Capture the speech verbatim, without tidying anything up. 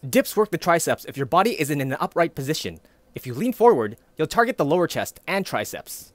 Dips work the triceps if your body is in an upright position. If you lean forward, you'll target the lower chest and triceps.